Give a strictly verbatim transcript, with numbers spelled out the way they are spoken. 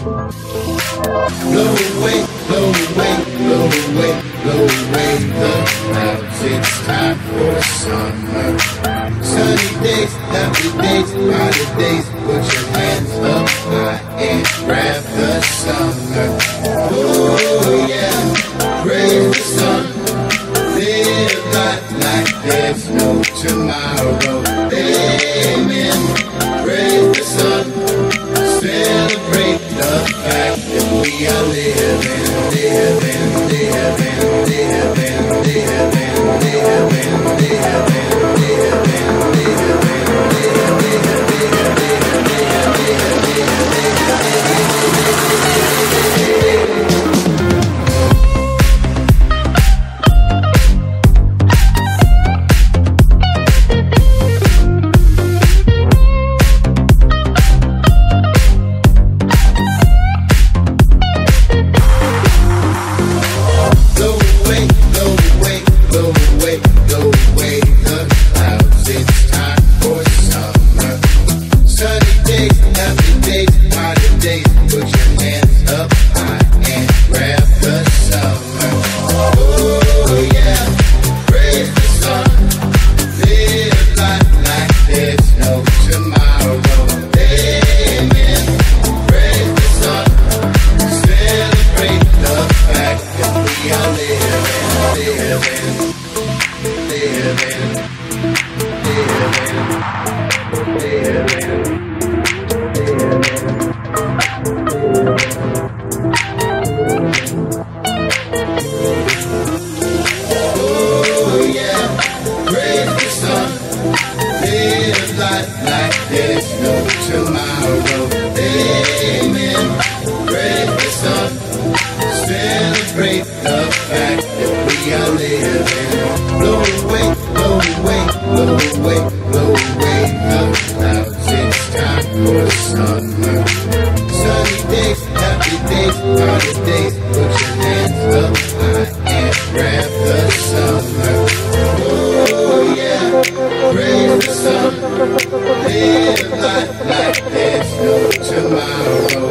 Blow away, blow away, blow away, blow away the clouds. It's time for summer. Sunny days, happy days, holidays. Put your hands up high and grab the summer. Oh yeah, praise the sun. Live life like there's no tomorrow. Amen. Praise the sun. Celebrate the fact that we are living, living, living, living, living, living, living, living, living. Live life like there's no tomorrow.